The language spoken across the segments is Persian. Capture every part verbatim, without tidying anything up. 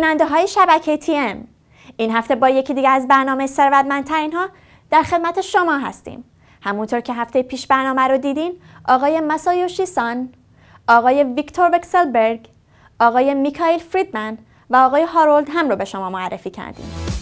بیننده های شبکه تی ام، این هفته با یکی دیگه از برنامه ثروتمندترین ها در خدمت شما هستیم. همونطور که هفته پیش برنامه رو دیدین، آقای ماسایوشی سان، آقای ویکتور وکسلبرگ، آقای میکائیل فریدمن و آقای هارولد هم رو به شما معرفی کردیم.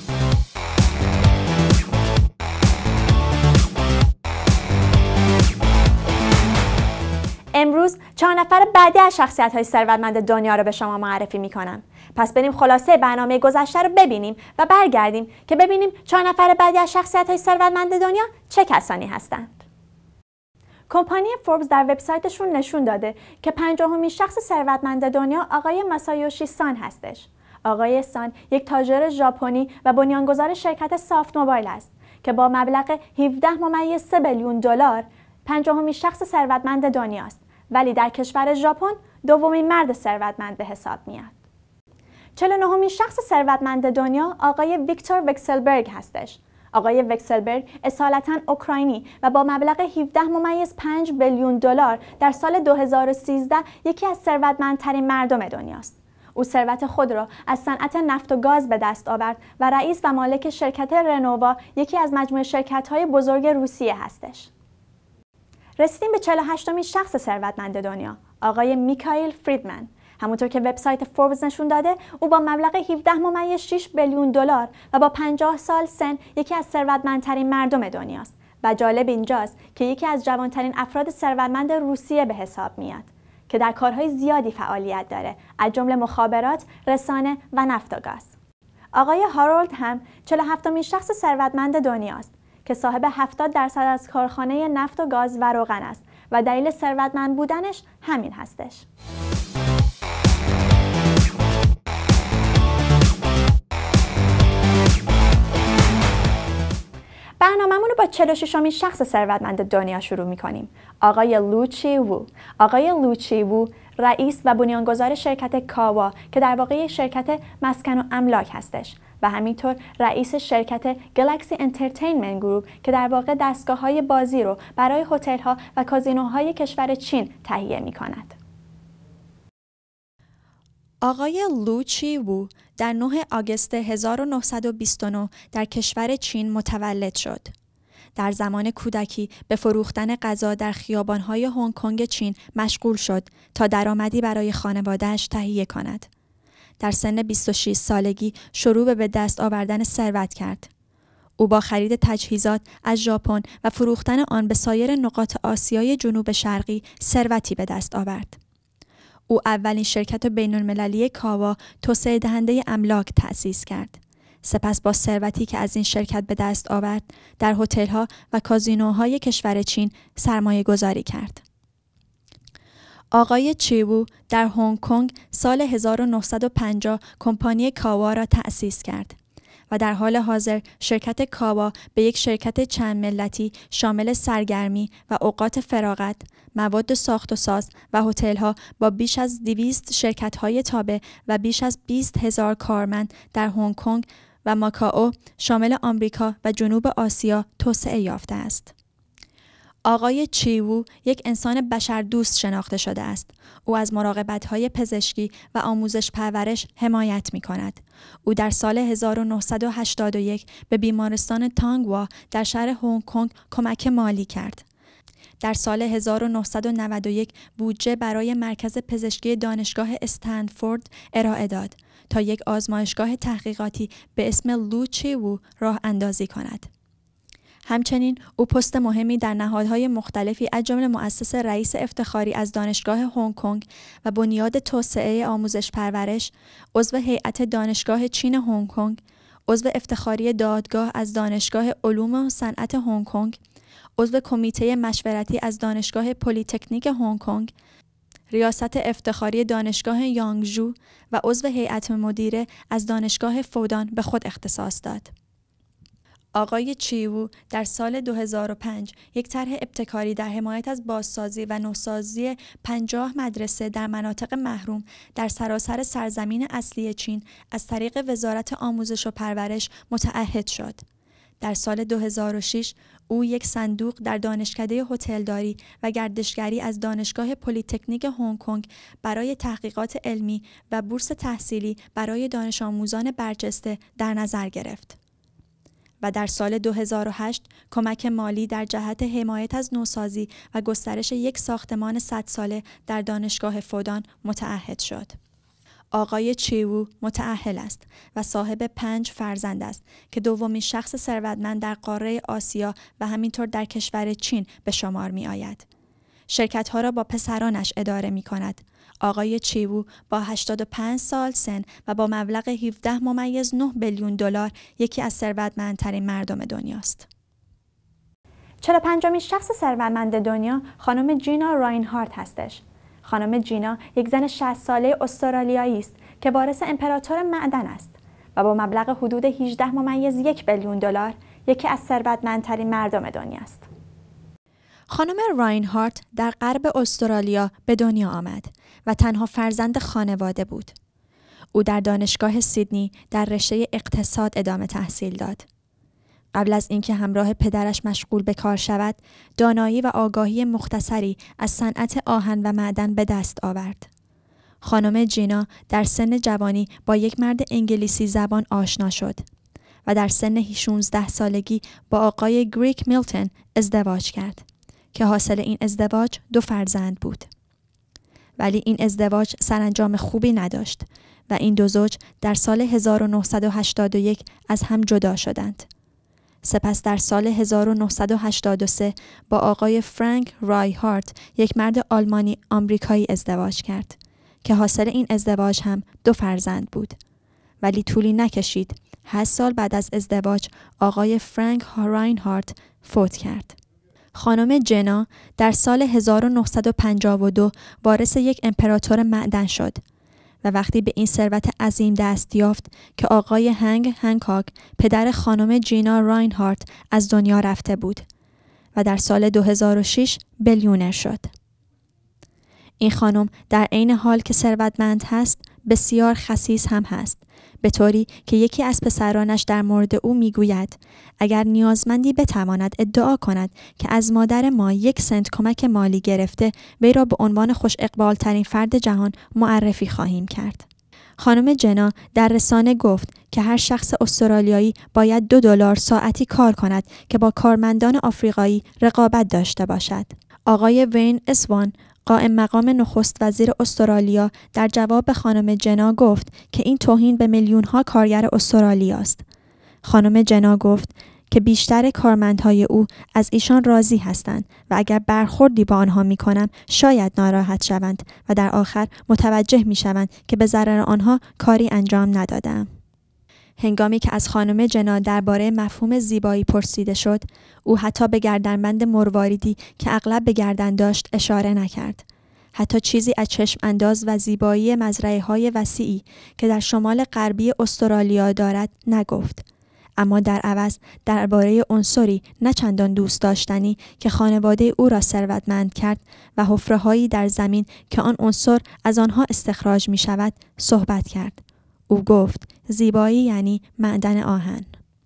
امروز چهار نفر بعدی از شخصیت‌های ثروتمند دنیا رو به شما معرفی می‌کنم. پس بریم خلاصه برنامه گذشته رو ببینیم و برگردیم که ببینیم چهار نفر بعدی از شخصیت‌های ثروتمند دنیا چه کسانی هستند. کمپانی فوربس در وبسایتشون نشون داده که پنجاهمین شخص ثروتمند دنیا آقای ماسایوشی سان هستش. آقای سان یک تاجر ژاپنی و بنیانگذار شرکت سافت موبایل است که با مبلغ هفده ممیز سه بیلیون دلار پنجاهمین شخص ثروتمند دنیاست، ولی در کشور ژاپن دومین مرد ثروتمند به حساب میاد. چهل و نهمین شخص ثروتمند دنیا آقای ویکتور وکسلبرگ هستش. آقای وکسلبرگ اصالتاً اوکراینی و با مبلغ هفده ممیز پنج بیلیون دلار در سال دو هزار و سیزده یکی از ثروتمندترین مردم دنیاست. او ثروت خود را از صنعت نفت و گاز به دست آورد و رئیس و مالک شرکت رنووا، یکی از مجموعه شرکت‌های بزرگ روسیه هستش. رسیدیم به چهل و هشتمین شخص ثروتمند دنیا، آقای میکائیل فریدمن. همونطور که وبسایت فوربس نشون داده، او با مبلغ هفده ممیز شش بیلیون دلار و با پنجاه سال سن یکی از ثروتمندترین مردم دنیاست و جالب اینجاست که یکی از جوانترین افراد ثروتمند روسیه به حساب میاد که در کارهای زیادی فعالیت داره، از جمله مخابرات، رسانه و نفت و گاز. آقای هارولد هم چهل و هفتمین شخص ثروتمند دنیاست که صاحب هفتاد درصد از کارخانه نفت و گاز و روغن است و دلیل ثروتمند بودنش همین هستش. برنامه‌مون رو با چهل و ششمین شخص ثروتمند دنیا شروع می‌کنیم. آقای لو چی وو. آقای لو چی وو رئیس و بنیانگذار شرکت کاوا که در واقع یک شرکت مسکن و املاک هستش و همینطور رئیس شرکت گالاکسی انترتینمنت گروپ که در واقع دستگاه‌های بازی رو برای هتل‌ها و کازینوهای کشور چین تهیه می‌کند. آقای لو چی وو در نهم آگوست هزار و نهصد و بیست و نه در کشور چین متولد شد. در زمان کودکی به فروختن غذا در خیابان‌های هنگ کنگ چین مشغول شد تا درآمدی برای خانواده‌اش تهیه کند. در سن بیست و شش سالگی شروع به دست آوردن ثروت کرد. او با خرید تجهیزات از ژاپن و فروختن آن به سایر نقاط آسیای جنوب شرقی ثروتی به دست آورد. او اولین شرکت بین‌المللی کاوا توسعه دهنده املاک تأسیس کرد. سپس با ثروتی که از این شرکت به دست آورد، در هتل‌ها و کازینوهای کشور چین سرمایه گذاری کرد. آقای چی وو در هنگ کنگ سال هزار و نهصد و پنجاه کمپانی کاوا را تأسیس کرد و در حال حاضر شرکت کاوا به یک شرکت چند ملتی شامل سرگرمی و اوقات فراغت، مواد ساخت و ساز و هتل‌ها با بیش از دویست شرکت‌های تابع و بیش از بیست هزار کارمند در هنگ کنگ و ماکائو شامل آمریکا و جنوب آسیا توسعه یافته است. آقای چی وو یک انسان بشردوست شناخته شده است. او از مراقبت‌های پزشکی و آموزش پرورش حمایت می‌کند. او در سال هزار و نهصد و هشتاد و یک به بیمارستان تانگوا در شهر هنگ کنگ کمک مالی کرد. در سال هزار و نهصد و نود و یک بودجه برای مرکز پزشکی دانشگاه استنفورد ارائه داد تا یک آزمایشگاه تحقیقاتی به اسم لو چی وو راه اندازی کند. همچنین او پست مهمی در نهادهای مختلفی از جمله مؤسس رئیس افتخاری از دانشگاه هنگ کنگ و بنیاد توسعه آموزش پرورش، عضو هیئت دانشگاه چین هنگ کنگ، عضو افتخاری دادگاه از دانشگاه علوم و صنعت هنگ کنگ، عضو کمیته مشورتی از دانشگاه پلی‌تکنیک هنگ کنگ، ریاست افتخاری دانشگاه یانگژو و عضو هیئت مدیره از دانشگاه فودان به خود اختصاص داد. آقای چی وو در سال دو هزار و پنج یک طرح ابتکاری در حمایت از بازسازی و نوسازی پنجاه مدرسه در مناطق محروم در سراسر سرزمین اصلی چین از طریق وزارت آموزش و پرورش متعهد شد. در سال دو هزار و شش او یک صندوق در دانشکده هتلداری و گردشگری از دانشگاه پلی‌تکنیک هنگ کنگ برای تحقیقات علمی و بورس تحصیلی برای دانش آموزان برجسته در نظر گرفت. و در سال دو هزار و هشت کمک مالی در جهت حمایت از نوسازی و گسترش یک ساختمان صد ساله در دانشگاه فودان متعهد شد. آقای چیوو متأهل است و صاحب پنج فرزند است که دومین شخص ثروتمند در قاره آسیا و همینطور در کشور چین به شمار می آید. شرکت‌ها را با پسرانش اداره می کند. آقای چیوو با هشتاد و پنج سال سن و با مبلغ هفده ممیز نه بیلیون دلار یکی از ثروتمندترین مردم دنیاست. چهل و پنجمین شخص ثروتمند دنیا خانم جینا راینهارت هستش. خانم جینا یک زن شصت ساله استرالیایی است که وارث امپراتور معدن است و با مبلغ حدود هجده ممیز یک بیلیون دلار یکی از ثروتمندترین مردم دنیا است. خانم راینهارت در غرب استرالیا به دنیا آمد و تنها فرزند خانواده بود. او در دانشگاه سیدنی در رشته اقتصاد ادامه تحصیل داد. قبل از اینکه همراه پدرش مشغول به کار شود، دانایی و آگاهی مختصری از صنعت آهن و معدن به دست آورد. خانم جینا در سن جوانی با یک مرد انگلیسی زبان آشنا شد و در سن شانزده سالگی با آقای گریک میلتون ازدواج کرد که حاصل این ازدواج دو فرزند بود. ولی این ازدواج سرانجام خوبی نداشت و این دو زوج در سال هزار و نهصد و هشتاد و یک از هم جدا شدند. سپس در سال هزار و نهصد و هشتاد و سه با آقای فرانک رایهارت یک مرد آلمانی آمریکایی ازدواج کرد که حاصل این ازدواج هم دو فرزند بود. ولی طولی نکشید. هشت سال بعد از ازدواج آقای فرانک راینهارت فوت کرد. خانم جنا در سال هزار و نهصد و پنجاه و دو وارث یک امپراتور معدن شد و وقتی به این ثروت عظیم دست یافت که آقای هنگ هنکاک پدر خانم جینا راینهارت از دنیا رفته بود و در سال دو هزار و شش بیلیونر شد. این خانم در عین حال که ثروتمند هست بسیار خسیس هم هست، به طوری که یکی از پسرانش در مورد او میگوید اگر نیازمندی بتواند ادعا کند که از مادر ما یک سنت کمک مالی گرفته، وی را به عنوان خوش اقبال ترین فرد جهان معرفی خواهیم کرد. خانم جنا در رسانه گفت که هر شخص استرالیایی باید دو دلار ساعتی کار کند که با کارمندان آفریقایی رقابت داشته باشد. آقای وین اسوان قائم مقام نخست وزیر استرالیا در جواب به خانم جنا گفت که این توهین به میلیون‌ها کارگر استرالیا است. خانم جنا گفت که بیشتر کارمندهای او از ایشان راضی هستند و اگر برخوردی با آنها می‌کنم شاید ناراحت شوند و در آخر متوجه می‌شوند که به ضرر آنها کاری انجام ندادم. هنگامی که از خانم جنا درباره مفهوم زیبایی پرسیده شد، او حتی به گردنبند مرواریدی که اغلب به گردن داشت اشاره نکرد. حتی چیزی از چشم انداز و زیبایی مزرعه‌های وسیعی که در شمال غربی استرالیا دارد نگفت. اما در عوض درباره عنصری نه چندان دوست داشتنی که خانواده او را ثروتمند کرد و حفره‌هایی در زمین که آن عنصر از آنها استخراج می شود صحبت کرد. او گفت زیبایی یعنی معدن آهن.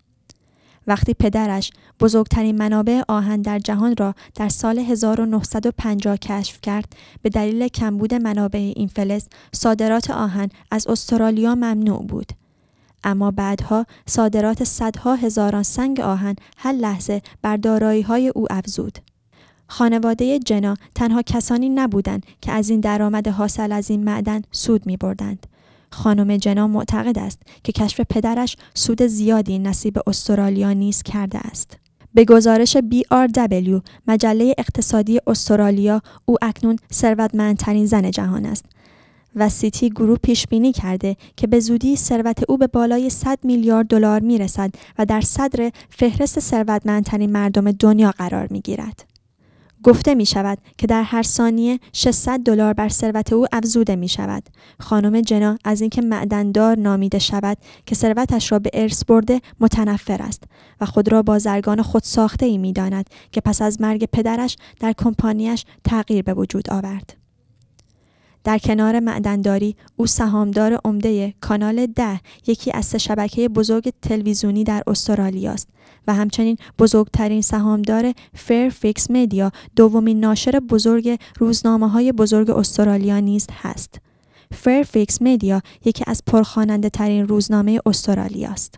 وقتی پدرش بزرگترین منابع آهن در جهان را در سال هزار و نهصد و پنجاه کشف کرد، به دلیل کمبود منابع این فلز صادرات آهن از استرالیا ممنوع بود. اما بعدها صادرات صدها هزاران سنگ آهن هر لحظه بر دارایی‌های او افزود. خانواده جنا تنها کسانی نبودند که از این درآمد حاصل از این معدن سود می‌بردند. خانم جنا معتقد است که کشف پدرش سود زیادی نصیب استرالیا نیز کرده است. به گزارش بی آر دبلیو مجله اقتصادی استرالیا، او اکنون ثروتمندترین زن جهان است و سیتی گروپ پیش بینی کرده که به زودی ثروت او به بالای صد میلیارد دلار میرسد و در صدر فهرست ثروتمندترین مردم دنیا قرار میگیرد. گفته می شود که در هر ثانیه ششصد دلار بر ثروت او افزوده می شود. خانم جنا از اینکه معدندار نامیده شود که ثروتش را به ارث برده متنفر است و خود را بازرگان خود ساخته ای می داند که پس از مرگ پدرش در کمپانیش تغییر به وجود آورد. در کنار معدنداری، او سهامدار عمده کانال ده، یکی از سه شبکه بزرگ تلویزیونی در استرالیا است و همچنین بزرگترین سهامدار فیرفیکس مدیا، دومین ناشر بزرگ روزنامه‌های بزرگ استرالیا نیز هست. فیرفیکس مدیا یکی از پرخواننده ترین روزنامه استرالیا است.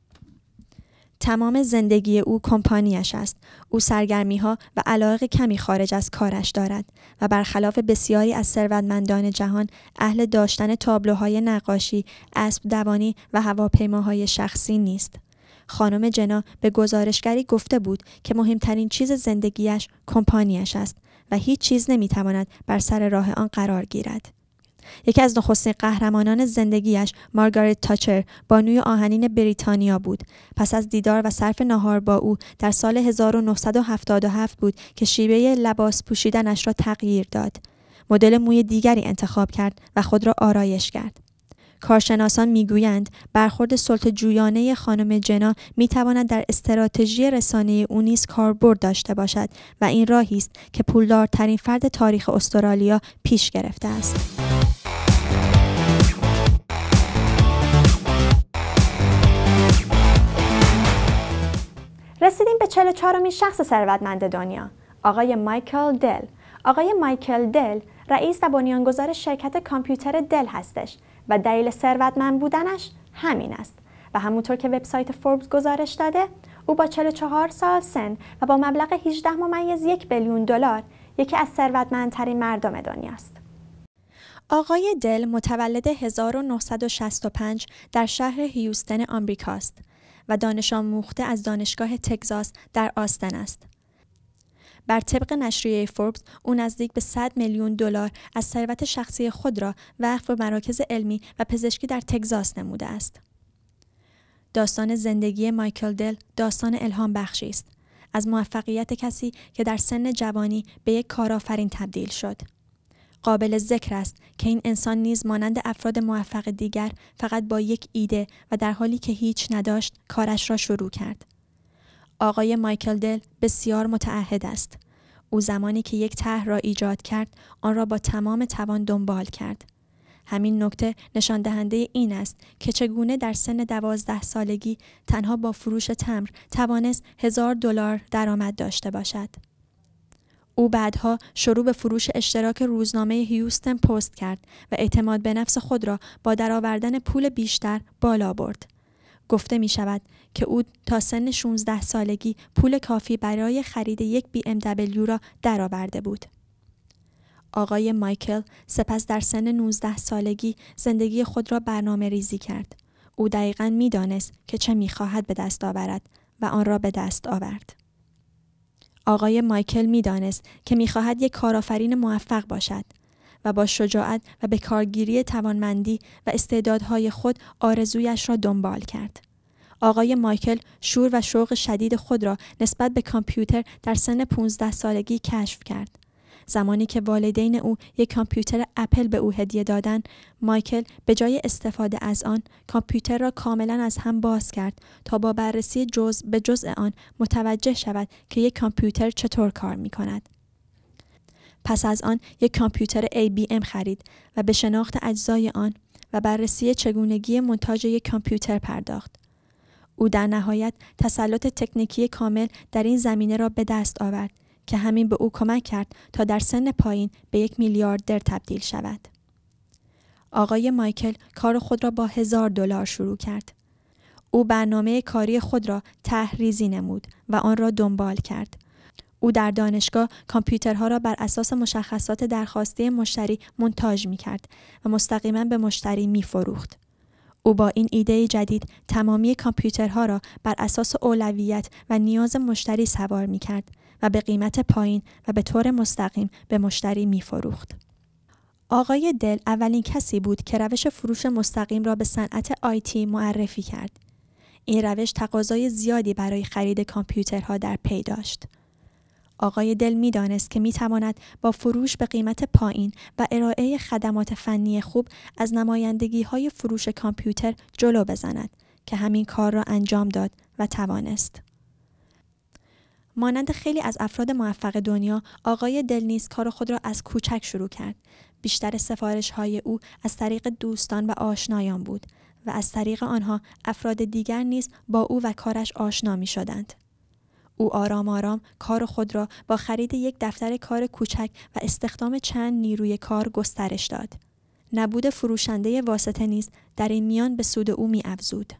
تمام زندگی او کمپانیش است. او سرگرمی‌ها و علاقه کمی خارج از کارش دارد و برخلاف بسیاری از ثروتمندان جهان اهل داشتن تابلوهای نقاشی، اسب دوانی و هواپیماهای شخصی نیست. خانم جنا به گزارشگری گفته بود که مهمترین چیز زندگیش کمپانیش است و هیچ چیز نمی‌تواند بر سر راه آن قرار گیرد. یکی از نخستین قهرمانان زندگیش، مارگارت تاچر، بانوی آهنین بریتانیا بود. پس از دیدار و صرف ناهار با او در سال هزار و نهصد و هفتاد و هفت بود که شیوه لباس پوشیدنش را تغییر داد. مدل موی دیگری انتخاب کرد و خود را آرایش کرد. کارشناسان میگویند برخورد سلطه‌جویانه خانم جنا میتواند در استراتژی رسانه او نیز کاربرد داشته باشد و این راهی است که پولدارترین فرد تاریخ استرالیا پیش گرفته است. رسیدیم به چهل و چهارمین شخص ثروتمند دنیا، آقای مایکل دل. آقای مایکل دل رئیس و بنیانگذار شرکت کامپیوتر دل هستش و دلیل ثروتمند بودنش همین است و همونطور که وبسایت فوربس گزارش داده، او با چهل و چهار سال سن و با مبلغ هجده ممیز یک بیلیون دلار یکی از ثروتمندترین مردم دنیاست. آقای دل متولد هزار و نهصد و شصت و پنج در شهر هیوستن آمریکاست و دانش آموخته از دانشگاه تگزاس در آستن است. بر طبق نشریه فوربس، او نزدیک به صد میلیون دلار از ثروت شخصی خود را وقف به مراکز علمی و پزشکی در تگزاس نموده است. داستان زندگی مایکل دل داستان الهام بخشی است، از موفقیت کسی که در سن جوانی به یک کارآفرین تبدیل شد. قابل ذکر است که این انسان نیز مانند افراد موفق دیگر فقط با یک ایده و در حالی که هیچ نداشت کارش را شروع کرد. آقای مایکل دل بسیار متعهد است. او زمانی که یک طرح را ایجاد کرد، آن را با تمام توان دنبال کرد. همین نکته نشان دهنده این است که چگونه در سن دوازده سالگی تنها با فروش تمر توانست هزار دلار درآمد داشته باشد. او بعدها شروع به فروش اشتراک روزنامه هیوستن پست کرد و اعتماد به نفس خود را با درآوردن پول بیشتر بالا برد. گفته می شود که او تا سن شانزده سالگی پول کافی برای خرید یک بی ام دبلیو را درآورده بود. آقای مایکل سپس در سن نوزده سالگی زندگی خود را برنامه ریزی کرد. او دقیقاً می دانست که چه می خواهد به دست آورد و آن را به دست آورد. آقای مایکل می دانست که می خواهد یک کارآفرین موفق باشد و با شجاعت و به کارگیری توانمندی و استعدادهای خود آرزویش را دنبال کرد. آقای مایکل شور و شوق شدید خود را نسبت به کامپیوتر در سن پانزده سالگی کشف کرد. زمانی که والدین او یک کامپیوتر اپل به او هدیه دادند، مایکل به جای استفاده از آن، کامپیوتر را کاملا از هم باز کرد تا با بررسی جزء به جزء آن متوجه شود که یک کامپیوتر چطور کار می کند. پس از آن یک کامپیوتر ای بی ام خرید و به شناخت اجزای آن و بررسی چگونگی مونتاژ یک کامپیوتر پرداخت. او در نهایت تسلط تکنیکی کامل در این زمینه را به دست آورد که همین به او کمک کرد تا در سن پایین به یک میلیاردر تبدیل شود. آقای مایکل کار خود را با هزار دلار شروع کرد. او برنامه کاری خود را طرح‌ریزی نمود و آن را دنبال کرد. او در دانشگاه کامپیوترها را بر اساس مشخصات درخواسته مشتری مونتاژ می‌کرد و مستقیما به مشتری می‌فروخت. او با این ایده جدید تمامی کامپیوترها را بر اساس اولویت و نیاز مشتری سوار می‌کرد و به قیمت پایین و به طور مستقیم به مشتری می‌فروخت. آقای دل اولین کسی بود که روش فروش مستقیم را به صنعت آیتی معرفی کرد. این روش تقاضای زیادی برای خرید کامپیوترها در پی داشت. آقای دل می‌دانست که می‌تواند با فروش به قیمت پایین و ارائه خدمات فنی خوب از نمایندگی‌های فروش کامپیوتر جلو بزند که همین کار را انجام داد و توانست. مانند خیلی از افراد موفق دنیا، آقای دل نیز کار خود را از کوچک شروع کرد. بیشتر سفارش‌های او از طریق دوستان و آشنایان بود و از طریق آنها افراد دیگر نیز با او و کارش آشنا می‌شدند. او آرام آرام کار خود را با خرید یک دفتر کار کوچک و استخدام چند نیروی کار گسترش داد. نبود فروشنده واسطه نیز در این میان به سود او می‌افزود.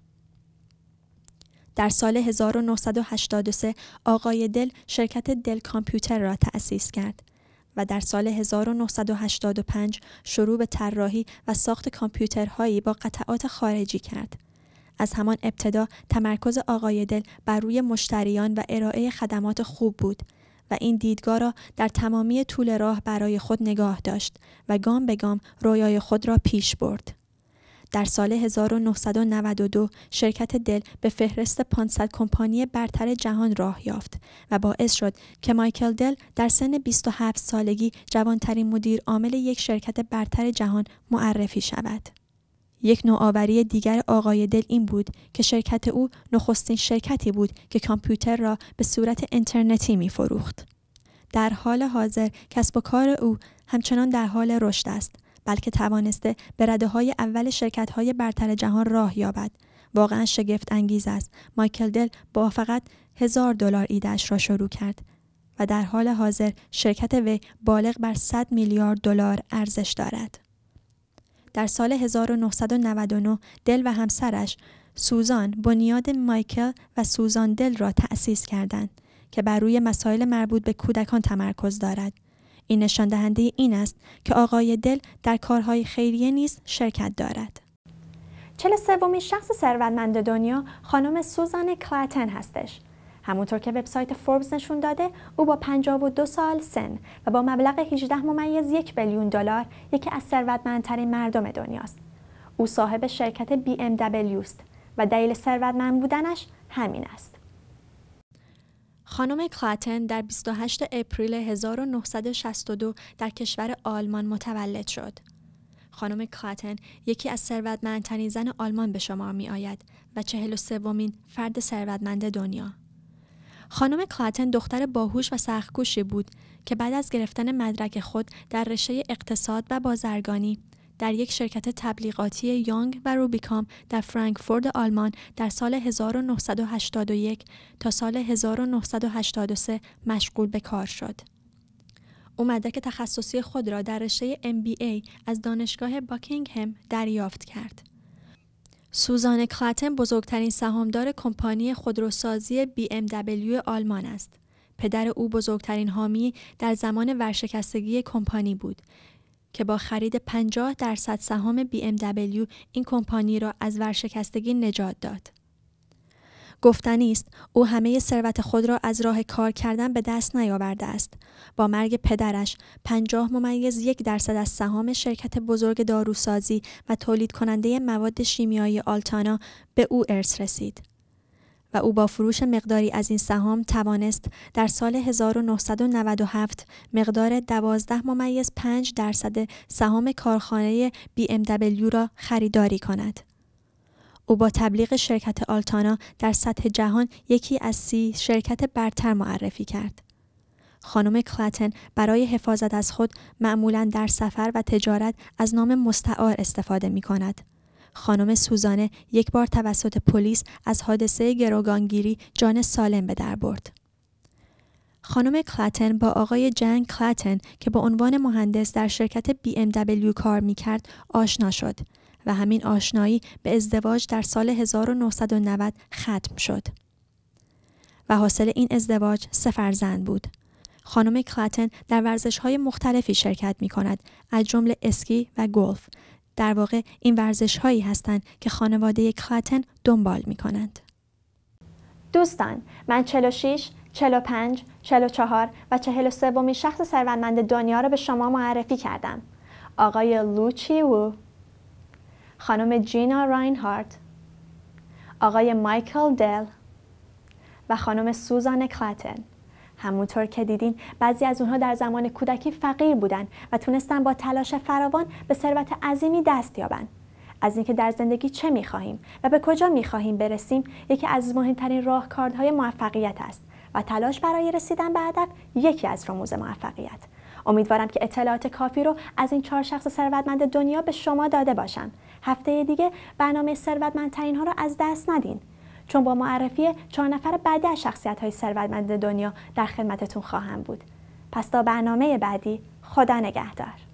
در سال هزار و نهصد و هشتاد و سه آقای دل شرکت دل کامپیوتر را تأسیس کرد و در سال هزار و نهصد و هشتاد و پنج شروع به طراحی و ساخت کامپیوترهایی با قطعات خارجی کرد. از همان ابتدا تمرکز آقای دل بر روی مشتریان و ارائه خدمات خوب بود و این دیدگاه را در تمامی طول راه برای خود نگاه داشت و گام به گام رویای خود را پیش برد. در سال هزار و نهصد و نود و دو شرکت دل به فهرست پانصد کمپانی برتر جهان راه یافت و باعث شد که مایکل دل در سن بیست و هفت سالگی جوانترین مدیر عامل یک شرکت برتر جهان معرفی شود. یک نوآوری دیگر آقای دل این بود که شرکت او نخستین شرکتی بود که کامپیوتر را به صورت اینترنتی می فروخت. در حال حاضر کسب و کار او همچنان در حال رشد است، بلکه توانسته به رده‌های اول شرکت‌های برتر جهان راه یابد. واقعا شگفت انگیز است. مایکل دل با فقط هزار دلار ایده‌اش را شروع کرد و در حال حاضر شرکت وی بالغ بر صد میلیارد دلار ارزش دارد. در سال هزار و نهصد و نود و نه دل و همسرش سوزان بنیاد مایکل و سوزان دل را تأسیس کردند که بر روی مسائل مربوط به کودکان تمرکز دارد. این نشان دهنده این است که آقای دل در کارهای خیریه نیز شرکت دارد. چهل و سومین شخص ثروتمند دنیا خانم سوزان کلاتن هستش. همونطور که وبسایت فوربس نشون داده، او با پنجاه و دو سال سن و با مبلغ هجده ممیز یک بیلیون دلار یکی از ثروتمندترین مردم دنیاست. او صاحب شرکت بی ام دبلیو است و دلیل ثروتمند بودنش همین است. خانم کلاتن در بیست و هشتم اپریل هزار و نهصد و شصت و دو در کشور آلمان متولد شد. خانم کلاتن یکی از ثروتمندترین زن آلمان به شمار می آید و چهل و سومین فرد ثروتمند دنیا. خانم کلاتن دختر باهوش و سخت‌کوشی بود که بعد از گرفتن مدرک خود در رشته اقتصاد و بازرگانی در یک شرکت تبلیغاتی یانگ و روبیکام در فرانکفورت آلمان در سال هزار و نهصد و هشتاد و یک تا سال هزار و نهصد و هشتاد و سه مشغول به کار شد. او مدرک تخصصی خود را در رشته ام بی ای از دانشگاه باکینگهم دریافت کرد. سوزان کلاتن بزرگترین سهامدار کمپانی خودروسازی بی ام دبلیو آلمان است. پدر او بزرگترین حامی در زمان ورشکستگی کمپانی بود که با خرید پنجاه درصد سهام بی ام دبلیو این کمپانی را از ورشکستگی نجات داد. گفتنی است او همه ثروت خود را از راه کار کردن به دست نیاورده است. با مرگ پدرش پنجاه ممیز یک درصد از سهام شرکت بزرگ داروسازی و تولید کننده مواد شیمیایی آلتانا به او ارث رسید و او با فروش مقداری از این سهام توانست در سال هزار و نهصد و نود و هفت مقدار دوازده ممیز پنج درصد سهام کارخانه بی ام دبلیو را خریداری کند. او با تبلیغ شرکت آلتانا در سطح جهان یکی از سی شرکت برتر معرفی کرد. خانم کلاتن برای حفاظت از خود معمولاً در سفر و تجارت از نام مستعار استفاده می کند. خانم سوزانه یک بار توسط پلیس از حادثه گروگانگیری جان سالم به در برد. خانم کلاتن با آقای جان کلاتن که با عنوان مهندس در شرکت بی ام دبلیو کار می کرد آشنا شد و همین آشنایی به ازدواج در سال هزار و نهصد و نود ختم شد و حاصل این ازدواج سه فرزند بود. خانم کلاتن در ورزش‌های مختلفی شرکت می‌کند، از جمله اسکی و گلف. در واقع این ورزش‌هایی هستند که خانواده کلاتن دنبال می‌کنند. دوستان، من چهل و شش، چهل و پنج، چهل و چهار و چهل و سومین شخص ثروتمند دنیا را به شما معرفی کردم. آقای لو چی وو، خانم جینا راینهارت، آقای مایکل دل و خانم سوزان کلاتن. همونطور که دیدین بعضی از اونها در زمان کودکی فقیر بودن و تونستن با تلاش فراوان به ثروت عظیمی دست یابن. از اینکه در زندگی چه می‌خواهیم و به کجا می‌خواهیم برسیم یکی از مهمترین راهکارهای موفقیت است و تلاش برای رسیدن به هدف یکی از رموز موفقیت. امیدوارم که اطلاعات کافی رو از این چهار شخص ثروتمند دنیا به شما داده باشم. هفته دیگه برنامه ثروتمندترین ها رو از دست ندین، چون با معرفی چهار نفر بعدی از شخصیت‌های ثروتمند دنیا در خدمتتون خواهم بود. پس تا برنامه بعدی، خدا نگهدار.